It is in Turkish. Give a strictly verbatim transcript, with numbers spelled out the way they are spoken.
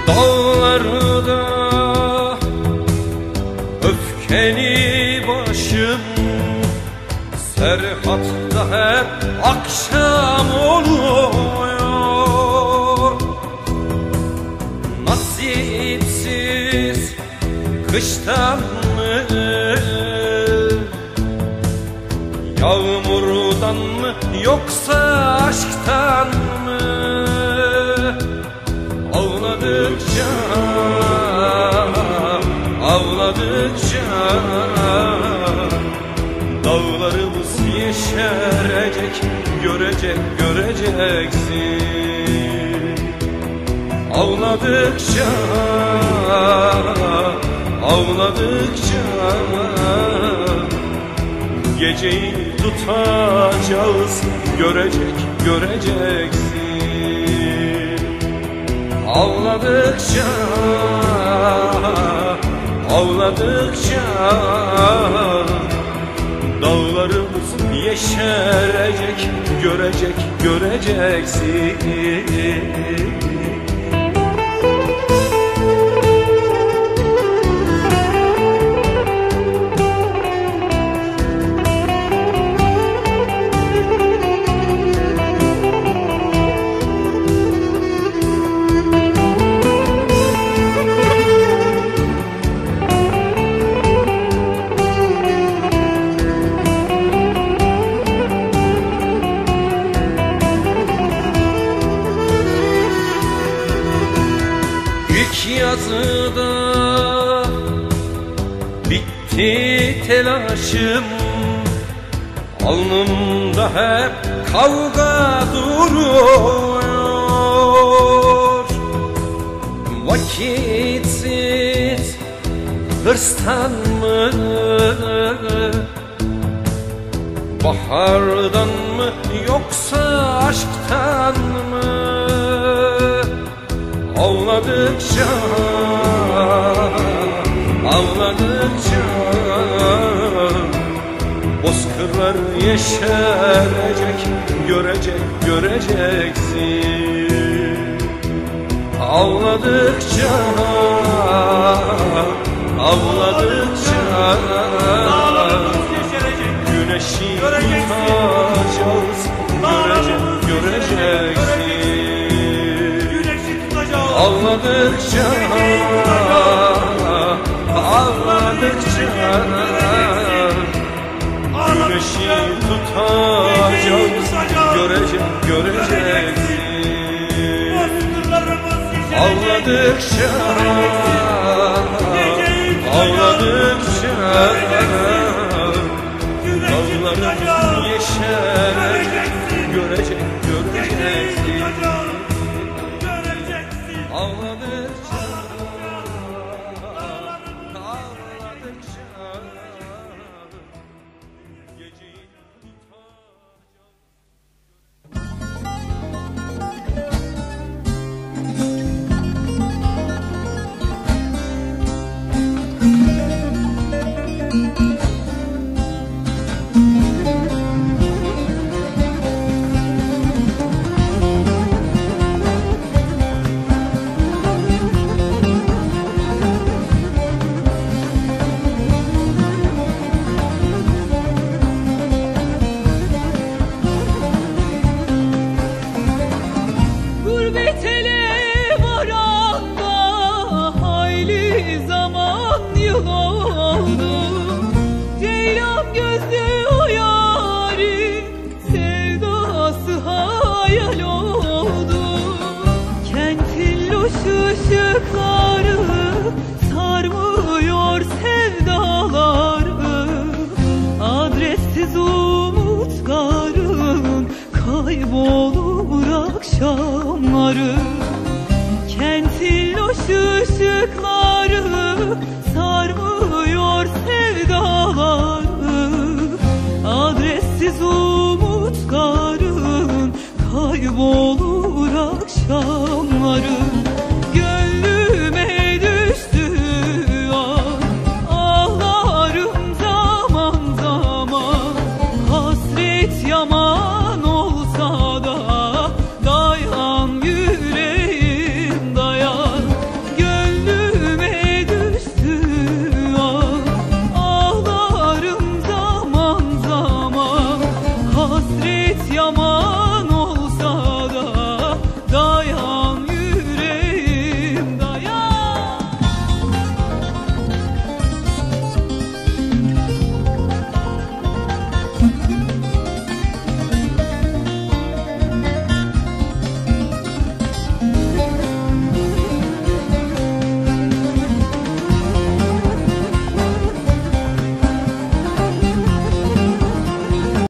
Dağlarda öfkeli başım, Serhatta hep akşam oluyor. Nasipsiz kıştan mı, yağmurdan mı, yoksa aşktan mı? Ağladıkça, ağladıkça dağlarımız yeşerecek, görecek, göreceksin. Ağladıkça, ağladıkça geceyi tutacağız, görecek, göreceksin. Ağladıkça, ağladıkça dağlarımız yeşerecek, görecek, göreceksin. Yazıda bitti telaşım, alnımda hep kavga duruyor. Vakitsiz hırstan mı, bahardan mı, yoksa aşktan mı? Ağladıkça, ağladıkça bozkırlar yeşerecek, görecek, göreceksin. Ağladıkça, ağladıkça güneşi tutacağız, görecek, göreceksin. Ağladıkça, ağladıkça güneşi tutacağız, görecek, göreceksin. Ağladıkça, ağladıkça dağlarımız yeşerecek, görecek, göreceksin. Ağladıkça, ağladıkça geceyi ışıkları sarmıyor sevdaları, adressiz umutların kaybolur akşamları. Kentin loş ışıkları sarmıyor sevdaları, adressiz umutların kaybolur akşamları. Gönlüme düştü ah, ağlarım zaman zaman. Hasret yaman olsa da dayan yüreğim dayan. yaman